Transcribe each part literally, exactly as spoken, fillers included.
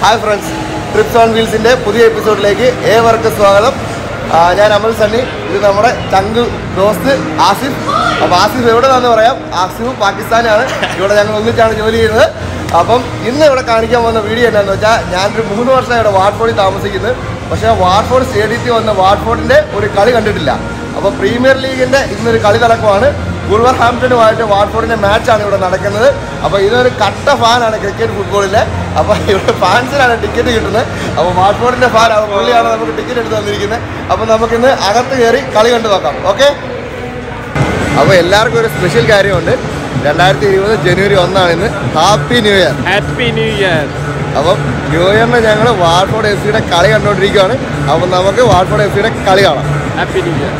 Hi friends, trips on വീൽസിൻ്റെ പുതിയ എപ്പിസോഡിലേക്ക് ഏവർക്കും സ്വാഗതം. ഞാൻ അമൽ സണ്ണി, ഇത് നമ്മുടെ ചങ്ക് ദോസ്ത് ആസിഫ്. അപ്പോൾ ആസിഫ് എവിടെ നിന്നാന്ന് പറയാം, ആസിഫ് പാകിസ്ഥാനാണ്. ഇവിടെ ഞങ്ങൾ ഒന്നിച്ചാണ് ജോലി ചെയ്യുന്നത്. അപ്പം ഇന്ന് ഇവിടെ കാണിക്കാൻ പോകുന്ന വീഡിയോ എന്താണെന്ന് വെച്ചാൽ, ഞാനൊരു മൂന്ന് വർഷം ഇവിടെ വാട്ട്ഫോർഡിൽ താമസിക്കുന്നത്. പക്ഷേ വാട്ട്ഫോർഡ് സ്റ്റേഡിയത്തിൽ വന്ന വാട്ട്ഫോർഡിൻ്റെ ഒരു കളി കണ്ടിട്ടില്ല. അപ്പോൾ പ്രീമിയർ ലീഗിൻ്റെ ഇന്നൊരു കളി നടക്കുവാണ്. വൂൾവർഹാംപ്റ്റനുമായിട്ട് വാട്ട്ഫോർഡിൻ്റെ മാച്ചാണ് ഇവിടെ നടക്കുന്നത്. അപ്പോൾ ഇതൊരു കട്ട ഫാനാണ് ക്രിക്കറ്റ് ഫുട്ബോളിലെ. അപ്പോൾ ഇവിടെ ഫാൻസിനാണ് ടിക്കറ്റ് കിട്ടുന്നത്. അപ്പോൾ വാട്ട്ഫോർഡിൻ്റെ ഫാൻ അത് പുള്ളിയാണ് നമുക്ക് ടിക്കറ്റ് എടുത്ത് തന്നിരിക്കുന്നത്. അപ്പോൾ നമുക്കിന്ന് അകത്ത് കയറി കളി കണ്ടു നോക്കാം. ഓക്കെ, അപ്പോൾ എല്ലാവർക്കും ഒരു സ്പെഷ്യൽ കാര്യമുണ്ട്. രണ്ടായിരത്തി ഇരുപത് ജനുവരി ഒന്നാണ് ഇന്ന്. Happy new year. Happy new year. അപ്പം ന്യൂ ഇയറിന് ഞങ്ങൾ വാട്ട്ഫോർഡ് എഫ് സിയുടെ കളി കണ്ടുകൊണ്ടിരിക്കുകയാണ്. അപ്പം നമുക്ക് വാട്ട്ഫോർഡ് എഫ് സിയുടെ കളി കാണാം. Happy new year.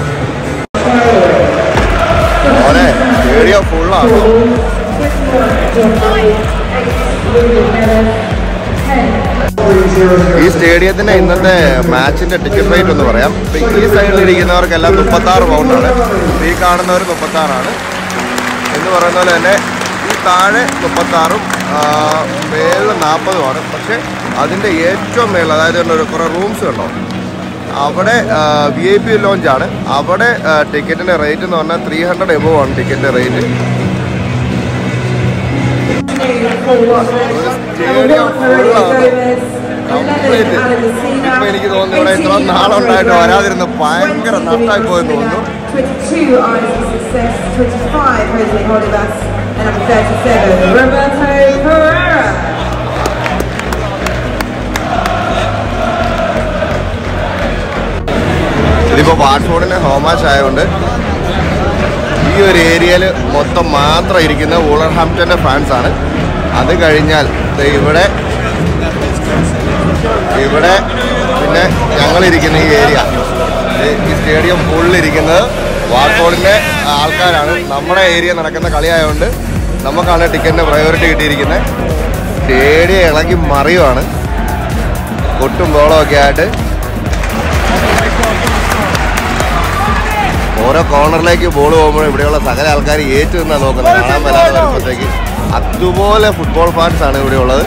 ഓനെ സ്റ്റേഡിയം ഫുള്ളാണ്. ഈ സ്റ്റേഡിയത്തിന് ഇന്നത്തെ മാച്ചിന്റെ ടിക്കറ്റ് റേറ്റ് ഒന്ന് പറയാം. ഈ സൈഡിൽ ഇരിക്കുന്നവർക്കെല്ലാം മുപ്പത്തി ആറ് പൗണ്ടാണ്. ഈ കാണുന്നവർ മുപ്പത്തി ആറാണ് എന്ന് പറയുന്ന പോലെ തന്നെ ഈ താഴെ മുപ്പത്തി ആറും മേളിൽ നാൽപ്പതുമാണ്. പക്ഷെ അതിൻ്റെ ഏറ്റവും മേളിൽ, അതായത് ഒരു കുറേ റൂംസ് ഉണ്ടോ, അവിടെ വി ഐ പി ലോഞ്ചാണ്. അവിടെ ടിക്കറ്റിൻ്റെ റേറ്റ് എന്ന് പറഞ്ഞാൽ ത്രീ ഹൺഡ്രഡ് എബോവ് ആണ് ടിക്കറ്റിൻ്റെ റേറ്റ്. സ്റ്റേഡിയം ഫുള്ളാണ് കംപ്ലീറ്റ്. ഇപ്പം എനിക്ക് തോന്നുന്നു ഇവിടെ ഇത്ര നാളുണ്ടായിട്ട് വരാതിരുന്ന് ഭയങ്കര നഷ്ടമായി പോയെന്ന് തോന്നുന്നു. ഇതിപ്പോൾ വാട്ട്ഫോർഡിന് ഹോം മാച്ച് ആയതുകൊണ്ട് ഈ ഒരു ഏരിയയിൽ മൊത്തം മാത്രം ഇരിക്കുന്ന വൂൾവർഹാംപ്റ്റൻ്റെ ഫാൻസാണ്. അത് കഴിഞ്ഞാൽ ഇവിടെ ഇവിടെ പിന്നെ ഞങ്ങളിരിക്കുന്ന ഈ ഏരിയ, ഈ സ്റ്റേഡിയം ഫുള്ളിരിക്കുന്നത് വാട്ട്ഫോർഡിൻ്റെ ആൾക്കാരാണ്. നമ്മുടെ ഏരിയ നടക്കുന്ന കളിയായതുകൊണ്ട് നമുക്കാണ് ടിക്കറ്റിൻ്റെ പ്രയോറിറ്റി കിട്ടിയിരിക്കുന്നത്. സ്റ്റേഡിയം ഇളകി മറിയുവാണ്, കൊട്ടും ബോളമൊക്കെ ആയിട്ട്. ഓരോ കോർണറിലേക്ക് ബോൾ പോകുമ്പോഴും ഇവിടെയുള്ള സകല ആൾക്കാർ ഏറ്റു നിന്നാണ് നോക്കുന്നത്, കാണാൻ വരാതെ വരുമ്പോഴത്തേക്ക്. അതുപോലെ ഫുട്ബോൾ ഫാൻസാണ് ഇവിടെ ഉള്ളത്.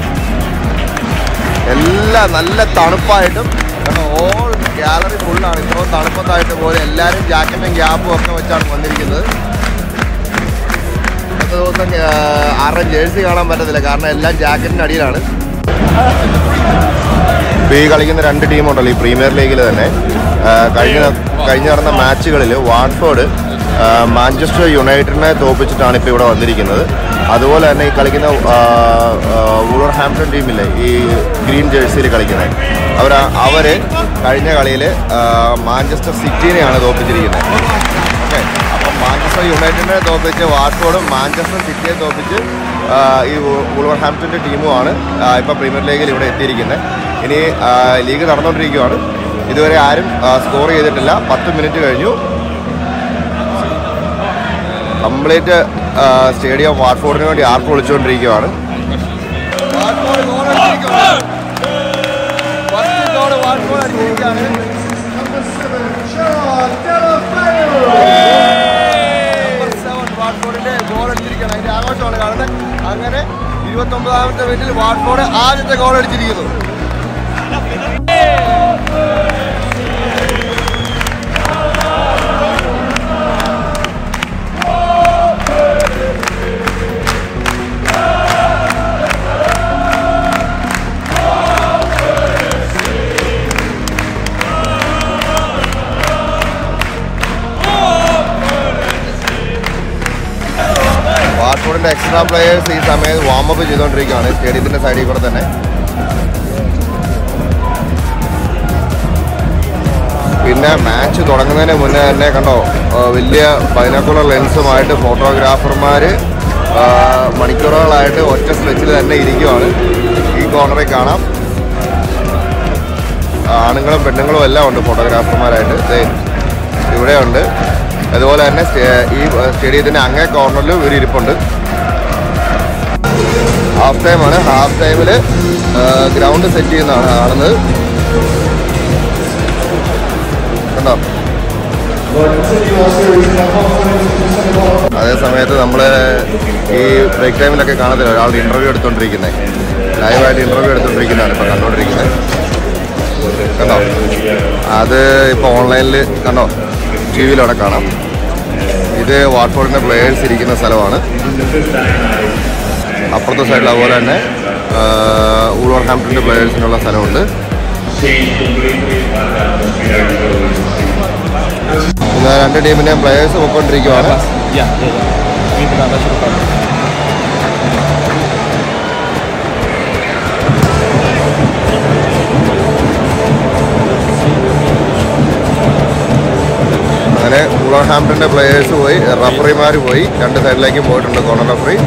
എല്ലാം നല്ല തണുപ്പായിട്ടും, കാരണം ഓൾ ഗാലറി ഫുള്ളാണ്. ഇത്രയും തണുപ്പത്തായിട്ട് പോലെ എല്ലാവരും ജാക്കറ്റും ക്യാപ്പും ഒക്കെ വെച്ചാണ് വന്നിരിക്കുന്നത്. ഇന്നത്തെ ദിവസം ആരുടെ ജേഴ്സി കാണാൻ പറ്റത്തില്ല, കാരണം എല്ലാം ജാക്കറ്റിൻ്റെ അടിയിലാണ്. ഇപ്പോൾ ഈ കളിക്കുന്ന രണ്ട് ടീമുണ്ടല്ലോ ഈ പ്രീമിയർ ലീഗിൽ തന്നെ, കഴിഞ്ഞ കഴിഞ്ഞ് നടന്ന മാച്ചുകളിൽ വാട്ട്ഫോർഡ് മാഞ്ചസ്റ്റർ യുണൈറ്റഡിനെ തോൽപ്പിച്ചിട്ടാണ് ഇപ്പോൾ ഇവിടെ വന്നിരിക്കുന്നത്. അതുപോലെ തന്നെ ഈ കളിക്കുന്ന വൂൾവർഹാംപ്റ്റൺ ടീമില്ലേ, ഈ ഗ്രീൻ ജേഴ്സിയിൽ കളിക്കുന്നത്, അവർ അവർ കഴിഞ്ഞ കളിയിൽ മാഞ്ചസ്റ്റർ സിറ്റിനെയാണ് തോൽപ്പിച്ചിരിക്കുന്നത്. ഓക്കെ, അപ്പം മാഞ്ചസ്റ്റർ യുണൈറ്റഡിനെ തോൽപ്പിച്ച് വാട്ട്ഫോർഡും മാഞ്ചസ്റ്റർ സിറ്റിയെ തോൽപ്പിച്ച് ഈ വൂൾവർഹാംപ്റ്റൻ്റെ ടീമുമാണ് ഇപ്പോൾ പ്രീമിയർ ലീഗിൽ ഇവിടെ എത്തിയിരിക്കുന്നത്. ഇനി ലീഗ് നടന്നുകൊണ്ടിരിക്കുകയാണ്. ഇതുവരെ ആരും സ്കോർ ചെയ്തിട്ടില്ല. പത്ത് മിനിറ്റ് കഴിഞ്ഞു. കംപ്ലീറ്റ് സ്റ്റേഡിയം വാട്ട്ഫോർഡിന് വേണ്ടി ആർപ്പ് വിളിച്ചുകൊണ്ടിരിക്കുകയാണ്. വാട്ട്ഫോർഡിന്റെ ഗോൾ അടിച്ചിരിക്കുകയാണ്, അതിന്റെ ആഘോഷമാണ് കാണുന്നത്. അങ്ങനെ ഇരുപത്തൊമ്പതാമത്തെ മിനിറ്റിൽ വാട്ട്ഫോർഡ് ആദ്യത്തെ ഗോൾ അടിച്ചിരിക്കുന്നു. വാട്ട്ഫോർഡിൻ്റെ എക്സ്ട്രാ പ്ലേയേഴ്സ് ഈ സമയത്ത് വാമപ്പ് ചെയ്തുകൊണ്ടിരിക്കുകയാണ് സ്റ്റേഡിയത്തിൻ്റെ സൈഡിൽ കൂടെ തന്നെ. പിന്നെ മാച്ച് തുടങ്ങുന്നതിന് മുന്നേ തന്നെ കണ്ടോ, വലിയ ബൈനോക്കുലർ ലെൻസുമായിട്ട് ഫോട്ടോഗ്രാഫർമാർ മണിക്കൂറുകളായിട്ട് ഒറ്റ സ്ട്രെച്ചിൽ തന്നെ ഇരിക്കുവാണ്. ഈ കോർണറിൽ കാണാം ആണുങ്ങളും പെണ്ണുങ്ങളും എല്ലാം ഉണ്ട് ഫോട്ടോഗ്രാഫർമാരായിട്ട്. ഇവിടെയുണ്ട്. അതുപോലെ തന്നെ ഈ സ്റ്റേഡിയത്തിൻ്റെ അങ്ങേ കോർണറിലും ഒരു ഇരിപ്പുണ്ട്. ഹാഫ് ടൈമാണ്. ഹാഫ് ടൈമിൽ ഗ്രൗണ്ട് സെറ്റ് ചെയ്യുന്നതാണ് കാണുന്നത്. കണ്ടോ, അതേ സമയത്ത് നമ്മൾ ഈ ബ്രേക്ക് ടൈമിലൊക്കെ കാണത്തില്ല ഒരാളുടെ ഇൻ്റർവ്യൂ എടുത്തുകൊണ്ടിരിക്കുന്നത്. ലൈവായിട്ട് ഇൻ്റർവ്യൂ എടുത്തുകൊണ്ടിരിക്കുന്നതാണ് ഇപ്പോൾ കണ്ടുകൊണ്ടിരിക്കുന്നത്. കണ്ടോ, അത് ഇപ്പോൾ ഓൺലൈനിൽ കണ്ടോ, ടി വിയിലവിടെ കാണാം. ഇത് വാട്ട്ഫോർഡിൻ്റെ പ്ലേയേഴ്സ് ഇരിക്കുന്ന സ്ഥലമാണ്. അപ്പുറത്തെ സൈഡിൽ അതുപോലെ തന്നെ വൂൾവർഹാംപ്ടണിൻ്റെ പ്ലേയേഴ്സിനുള്ള സ്ഥലമുണ്ട്. പിന്നെ രണ്ട് ടീമിൻ്റെയും പ്ലേയേഴ്സ് പൊയ്ക്കൊണ്ടിരിക്കുകയാണ്. അങ്ങനെ വൂൾവർഹാംപ്ടണിൻ്റെ പ്ലേയേഴ്സ് പോയി, റഫറിമാർ പോയി, രണ്ട് സൈഡിലേക്ക് പോയിട്ടുണ്ട്. കോർണർ റഫറി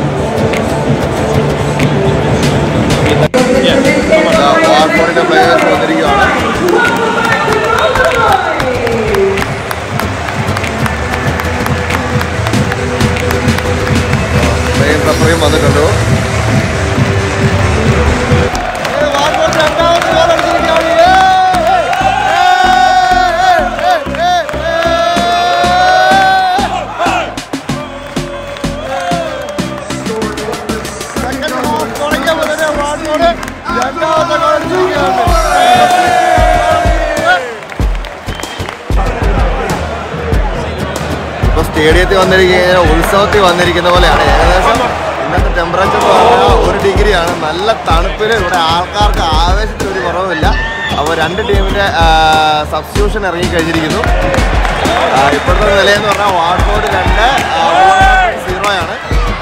വാട്ട്ഫോർഡിൻ്റെ പ്ലേയേഴ്സ് വന്നിരിക്കുകയാണ്. മെയിൻ റഫറിയും വന്നിട്ടുണ്ട്. ഇപ്പോൾ സ്റ്റേഡിയത്തിൽ വന്നിരിക്കുന്ന ഉത്സവത്തിൽ വന്നിരിക്കുന്ന പോലെയാണ്. ഏകദേശം ഇന്നത്തെ ടെമ്പറേച്ചർ പറഞ്ഞാൽ ഒരു ഡിഗ്രിയാണ്. നല്ല തണുപ്പിൽ ഇവിടെ ആൾക്കാർക്ക് ആവേശത്തിൽ ഒരു കുറവുമില്ല. അപ്പോൾ രണ്ട് ടീമിൻ്റെ സബ്സ്റ്റിറ്റ്യൂഷൻ ഇറങ്ങിക്കഴിഞ്ഞിരിക്കുന്നു. ഇപ്പോഴത്തെ നിലയെന്ന് പറഞ്ഞാൽ വാട്ട്ഫോർഡ് രണ്ട് സീറോയാണ്.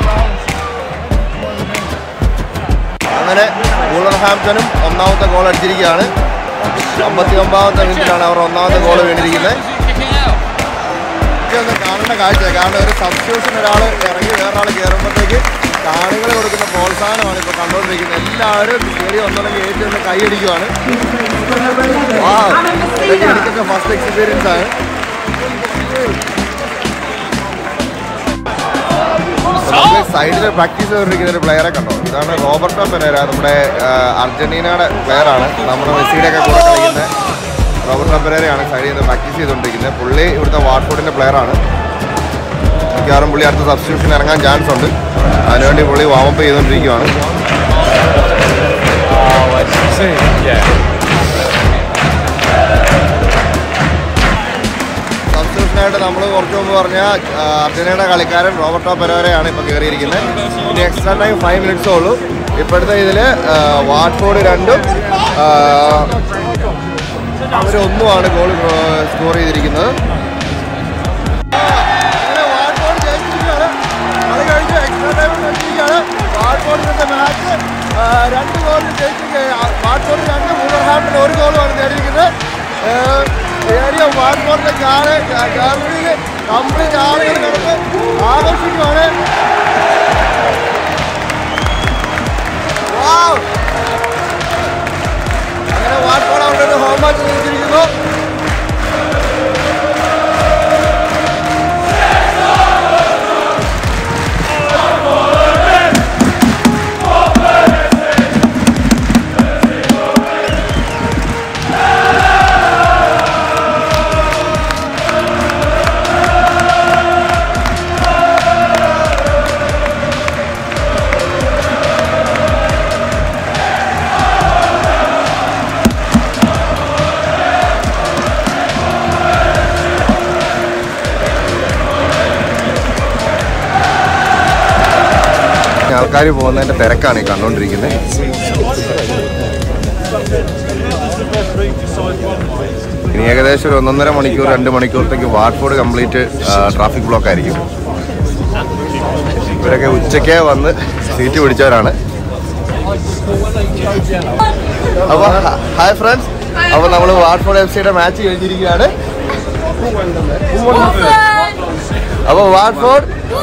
അങ്ങനെ വൂൾവർഹാംപ്ടണും ഒന്നാമത്തെ ഗോൾ അടിച്ചിരിക്കുകയാണ്. അമ്പത്തി ഒമ്പതാമത്തെ മിനിറ്റിലാണ് അവർ ഒന്നാമത്തെ ഗോൾ വീണിരിക്കുന്നത്. ഇതൊന്ന് കാണേണ്ട കാഴ്ച. കാരണം ഒരു സബ്സ്റ്റിറ്റ്യൂഷൻ ഒരാൾ ഇറങ്ങി വേറൊരാൾ കയറുമ്പോഴത്തേക്ക് കാണികൾ കൊടുക്കുന്ന പ്രോത്സാഹനമാണ് ഇപ്പോൾ കണ്ടുകൊണ്ടിരിക്കുന്നത്. എല്ലാവരും സ്റ്റേഡിയം ഒന്നുണ്ടെങ്കിൽ ഏറ്റവും ഒന്ന് കൈയടിക്കുവാണ്. ആ എനിക്കൊക്കെ ഫസ്റ്റ് എക്സ്പീരിയൻസ് ആണ്. സൈഡിൽ പ്രാക്ടീസ് ചെയ്തുകൊണ്ടിരിക്കുന്ന ഒരു പ്ലെയറെ കണ്ടോ. ഇതാണ് റോബർട്ടോ പെരേര, നമ്മുടെ അർജന്റീനയുടെ പ്ലെയറാണ്. നമ്മുടെ മെസ്സിയുടെ ഒക്കെ കൂടെ കളിക്കുന്ന റോബർട്ടോ പെരേരയാണ് സൈഡിൽ നിന്ന് പ്രാക്ടീസ് ചെയ്തുകൊണ്ടിരിക്കുന്നത്. പുള്ളി ഇവിടുത്തെ വാട്ട്ഫോർഡിൻ്റെ പ്ലെയറാണ്. മിക്കവാറും പുള്ളി അടുത്ത സബ്സ്റ്റിറ്റ്യൂഷൻ ഇറങ്ങാൻ ചാൻസ് ഉണ്ട്. അതിനുവേണ്ടി പുള്ളി വാമപ്പ് ചെയ്തുകൊണ്ടിരിക്കുകയാണ്. സബ്സ്റ്റിറ്റ്യൂഷനായിട്ട് നമ്മൾ കുറച്ച് മുമ്പ് പറഞ്ഞ അർജന്റീനയുടെ കളിക്കാരൻ റോബർട്ടോ പെരേരയാണ് ഇപ്പോൾ കയറിയിരിക്കുന്നത്. ഇനി എക്സ്ട്രാ ടൈം ഫൈവ് മിനിറ്റ്സേ ഉള്ളൂ. ഇപ്പോഴത്തെ ഇതിൽ വാട്ട്ഫോർഡ് രണ്ടും അവരൊന്നുമാണ് ഗോൾ സ്കോർ ചെയ്തിരിക്കുന്നത്. വാട്ട്ഫോർഡിന്റെ മാച്ച് രണ്ട് ഗോളിന് ജയിച്ചിരിക്കുകയാണ്. വാട്ട്ഫോർഡ് രണ്ട് വൂൾവർഹാംപ്ടൺ ഒരു ഗോളുമാണ് നേടിയിരിക്കുന്നത്. ഏരിയ വാട്ട്ഫോർഡിന്റെ ഗാലറിയിൽ കംപ്ലീറ്റ് ആളുകൾ കിടന്ന് ആഘോഷിക്കുകയാണ്. അങ്ങനെ വാട്ട്ഫോർഡ് അവരുടെ ഒരു ഹോം മാച്ച് ജയിച്ചിരിക്കുന്നു. ആൾക്കാർ പോകുന്നതിൻ്റെ തിരക്കാണ് ഈ കണ്ടുകൊണ്ടിരിക്കുന്നത്. ഇനി ഏകദേശം ഒരു ഒന്നൊന്നര മണിക്കൂർ രണ്ട് മണിക്കൂറത്തേക്ക് വാട്ട്ഫോർഡ് കംപ്ലീറ്റ് ട്രാഫിക് ബ്ലോക്ക് ആയിരിക്കും. ഇവരൊക്കെ ഉച്ചയ്ക്ക് വന്ന് സീറ്റ് പിടിച്ചവരാണ്. അപ്പോൾ ഹായ് ഫ്രണ്ട്സ്, അപ്പോൾ നമ്മൾ വാട്ട്ഫോർഡ് എഫ് സിയുടെ മാച്ച് കഴിഞ്ഞിരിക്കുകയാണ്. അപ്പോൾ വാട്ട്ഫോർഡ്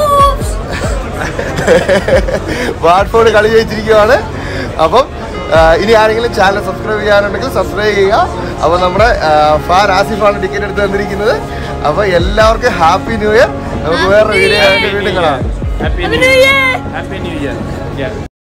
വാട്ട്ഫോർഡ് കളി ജയിച്ചിരിക്കുകയാണ്. അപ്പം ഇനി ആരെങ്കിലും ചാനൽ സബ്സ്ക്രൈബ് ചെയ്യാനുണ്ടെങ്കിൽ സബ്സ്ക്രൈബ് ചെയ്യുക. അപ്പോൾ നമ്മുടെ ഫാൻ ആസിഫാണ് ടിക്കറ്റ് എടുത്ത് തന്നിരിക്കുന്നത്. അപ്പോൾ എല്ലാവർക്കും ഹാപ്പി ന്യൂ ഇയർ. നമുക്ക് വേറെ വീഡിയോ ആയിട്ട് വീണ്ടും കാണാം.